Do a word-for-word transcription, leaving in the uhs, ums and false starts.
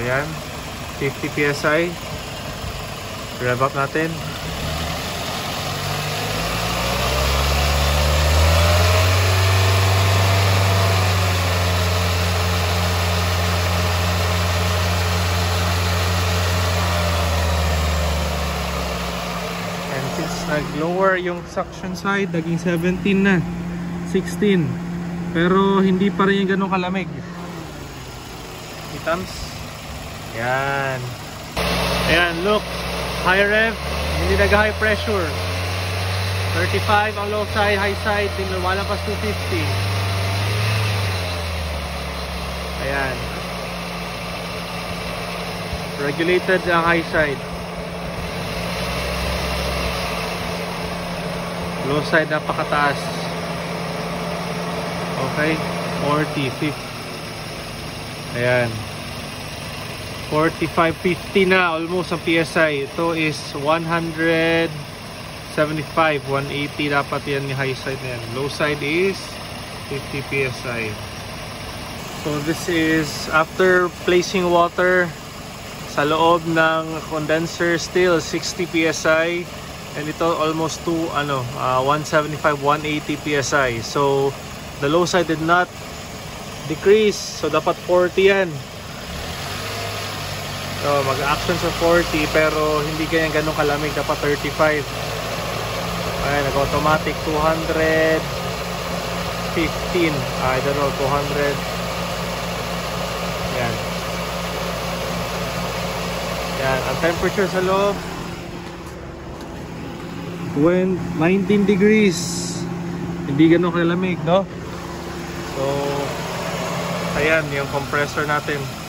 yan, fifty P S I. Rev up natin. And since nag-lower yung suction side, naging seventeen na, sixteen. Pero hindi pa rin yung ganun kalamig. Itams. Yan. Ayan, look. High rev, hindi nag-high pressure. thirty-five ang low side, high side, lumalabas two fifty. Ayan. Regulated ang high side. Low side napakataas. Okay, forty, fifty. Ayan. forty-five, fifty na almost ang P S I. Ito is one seventy-five, one eighty dapat yan yung high side na yan. Low side is fifty P S I. So this is after placing water sa loob ng condenser, still sixty P S I, and ito almost to ano uh, one seventy-five, one eighty P S I. So the low side did not decrease, so dapat forty yan. So mag-action sa forty, pero hindi ganyan ganun kalamig, dapat thirty-five. Ayan, nag-automatic two fifteen. I don't know, two hundred. Yan. Yan, ang temperature sa loob when nineteen degrees. Hindi ganun kalamig, no? So ayan, yung compressor natin.